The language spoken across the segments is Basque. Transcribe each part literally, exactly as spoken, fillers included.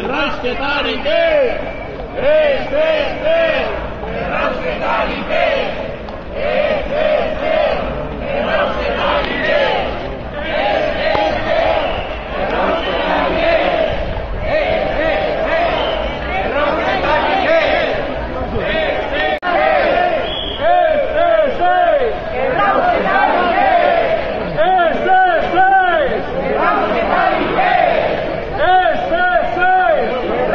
Errausketarik ez! Ez, ez, ez! Errausketarik ez! Ez, ez, ez! Errausketarik ez! Ez, ez, ez! Errausketarik ez! Ez, ez, ez! Errausketarik ez! Ez, ez, ez! Ez, ez, ez! Errausketarik ez! Ez, ez, ez! Errausketarik ez! Ez, ez, ez!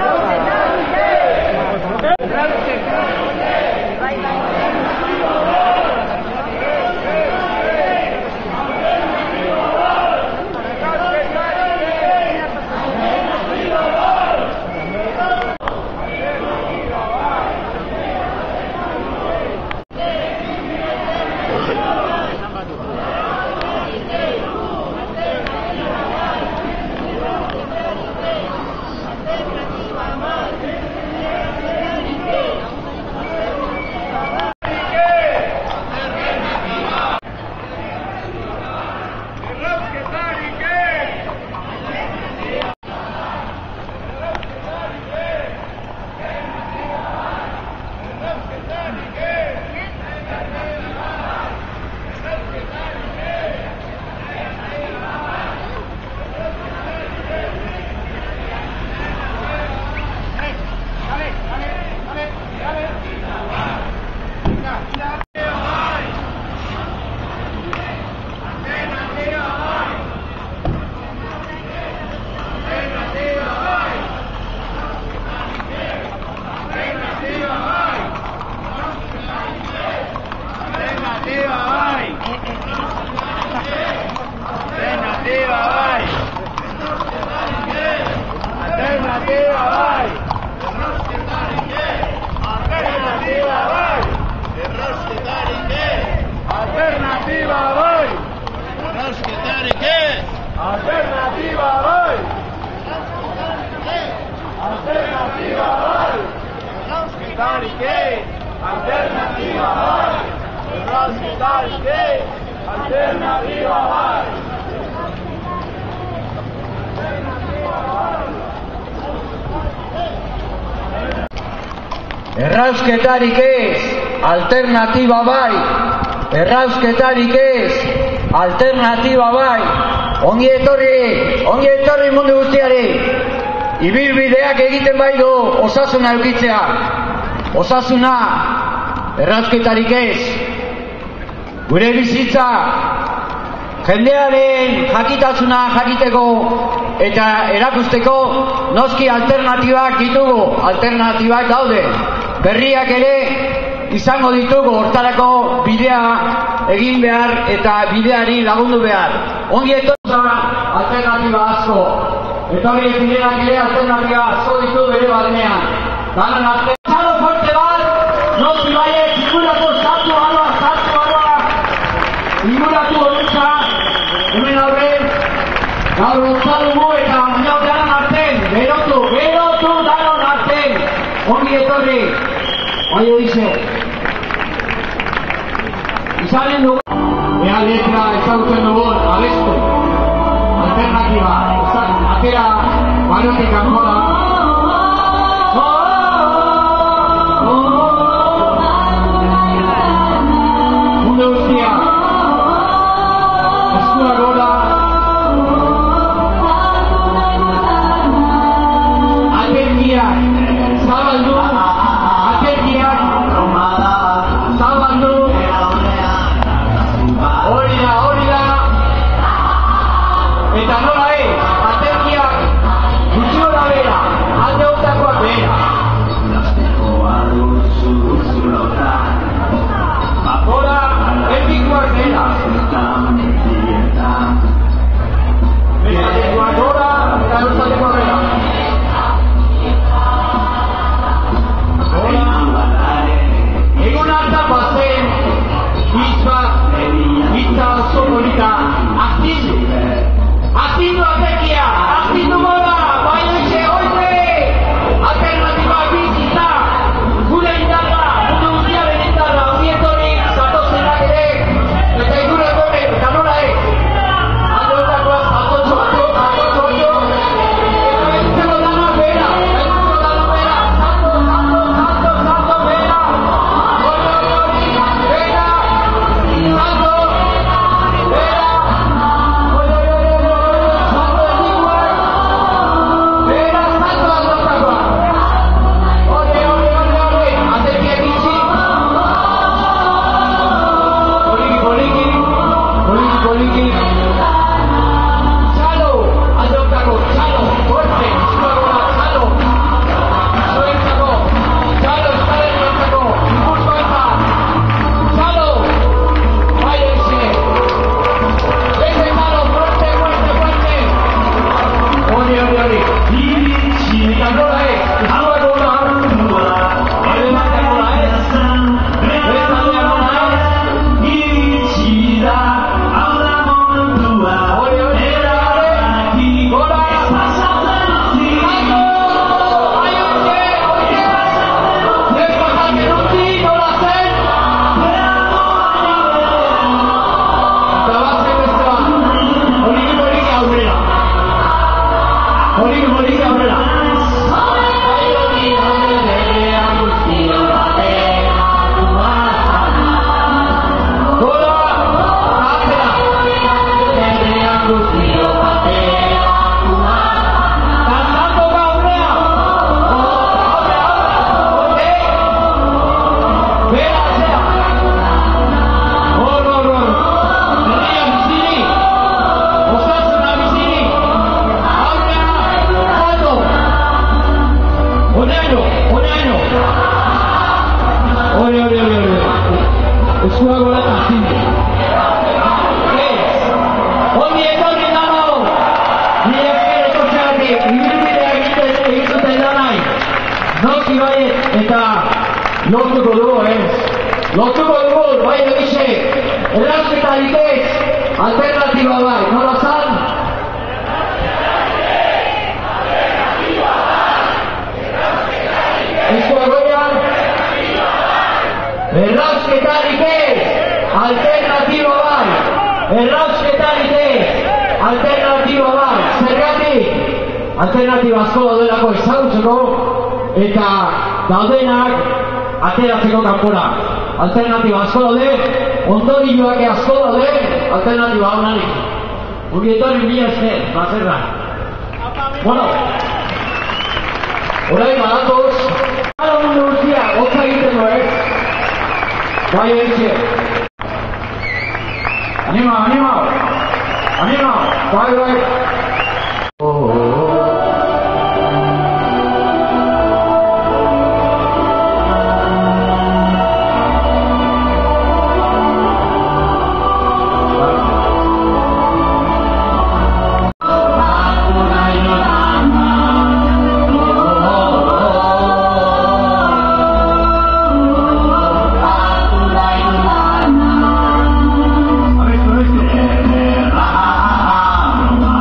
Errausketarik ez, alternatiba bai. Errausketarik ez, alternatiba bai. Ongi etorri, ongi etorri mundu guztiari. Ibilbideak egiten bai du osasuna eukitzea. Osasuna, errausketarik ez. Gure bizitza, jendearen jakitasuna jakiteko eta erakusteko noski alternatibak ditugu, alternatibak daude. Berriak ere izango ditugu, hortarako bidea egin behar eta bideari lagundu behar. Ongi etorri alternatiba asko. Etorri bideak ere alternatiba asko ditu bere barnean. Danan arte. Zalo fuerte bat, noski baiek, inguratu, sartu aloa, sartu aloa. Inguratu honetza, hemen aurren, gaur otzadugu eta baina danan arten, berotu, berotu danan arten. Ongi etorri. Oio dice, izanen dugu, ea letra ezagutzen dugun, abestu, alternatiba, atera, balotik anjola. Mundu guztia, eskura gora, atendiak, zabaldu, eta nola ez, atendiak gutxi gora bera, Morir, morir, aurrera. Lortuko dugu, ez? Lortuko dugu, bai egize, errazketarik ez, alternatiba bai, nola zan? Ezko egoian? Errazketarik ez, alternatiba bai, errazketarik ez, alternatiba bai, zergatik? Alternatiba asko daudelako ezagutzeko, eta daudenak ateratzeko kanpora. Alternatiba asko daude, ondorioak asko daude, alternatiba honarik. Urietorri mila esker, bazerra. Bueno, orain badatoz, gara mundu guztia, gotza egiten duek. Bai egitxe. Anima, anima, anima, bai, bai. Oh, oh, oh. Ah,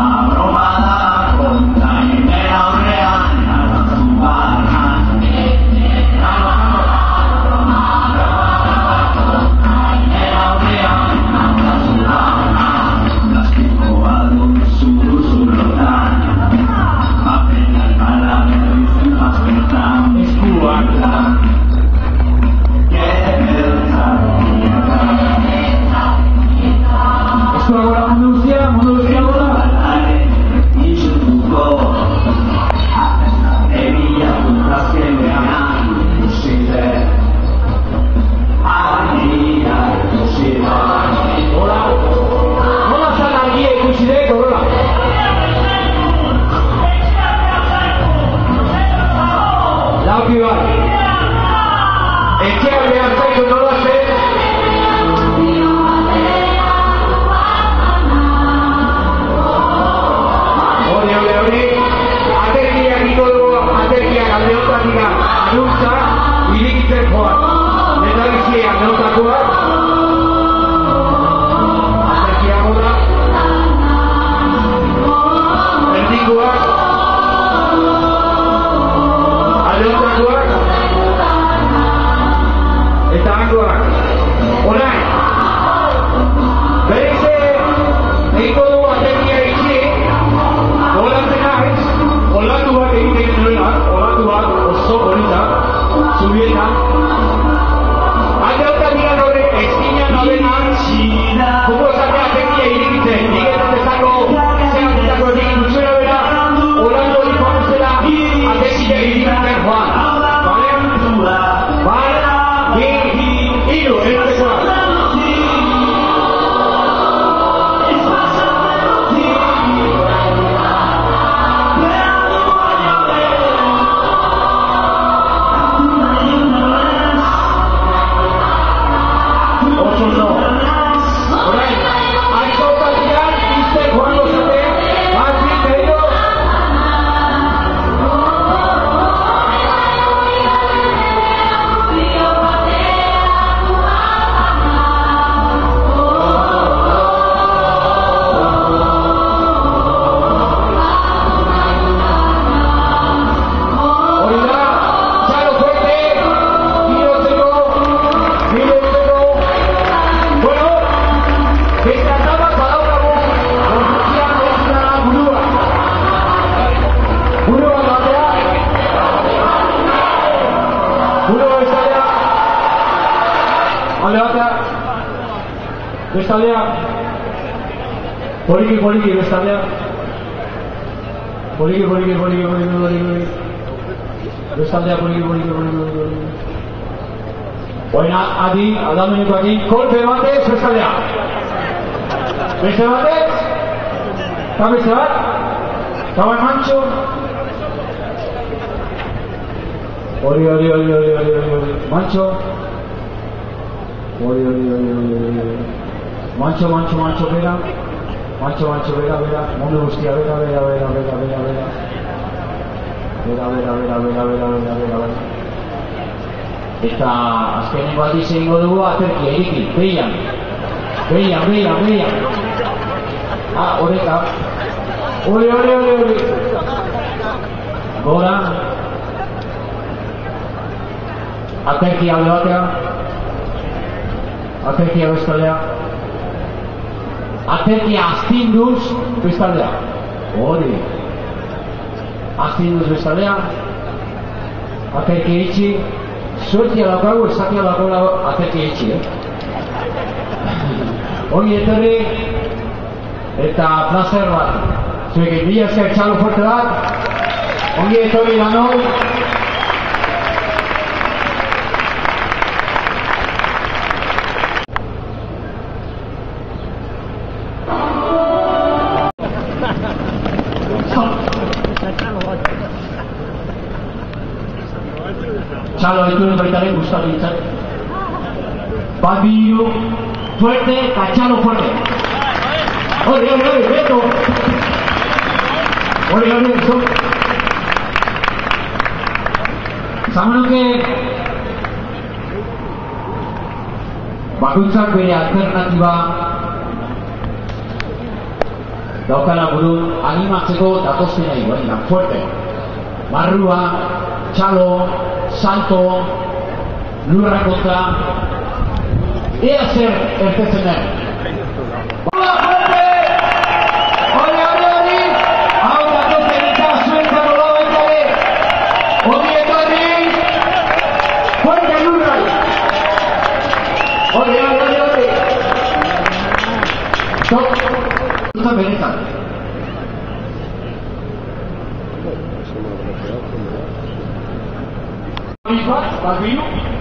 Bestaldea. Poliki, poliki, bestaldea. Poliki, poliki, poliki, poliki, poliki. Bestaldea, poliki, poliki, poliki, poliki. Oina, adi, aldamenekoakin, kolpe batez, bestaldea. Beste batez. Eta beste bat. Eta bai mantxo. Hori, hori, hori, hori, hori, hori, mantxo. Hori, hori, hori, hori, hori. Mantxo, mantxo, mantxo, bera. Mantxo, mantxo, bera, bera. Mundu guztia, bera, bera, bera, bera, bera, bera. Bera, bera, bera, bera, bera, bera, bera, bera. Eta azkenen baldiz egingo dugu aterki, eriki, behian. Behian, behian, behian. Ah, horreka. Hori, hori, hori, hori. Gora. Aterki alde batea. Aterkia bestaldea. Aterkia astinduz bestaldea. Hori. Astinduz bestaldea. Aterkia itxi. Suertia daukagu, esatia daukagu aterkia itxi, eh? Hori etorri. Eta placer bat. Zuekin, bila esker txalo fuerte bat. Hori etorri danoi. Txalo haituen baitaren gustatu ditzak. Bat bilu, fuerte, eta txalo fuerte. Hori, hori, hori, beto. Hori, hori, zo. Zamenuke bakuntzak bere alternatiba daukala burun animatzeko datoztena igual, fuerte. Barrua, txalo, salto, lurra kontra, ea zer ertetzen den. Hola, fuerte! Hori, hori, hori! Hau datozen eta zuentzako lau baitare! Hori etorri! Fuerte lurra! Hori, hori, hori, hori! Stop! Zuta benetan. Bat, bat bilu.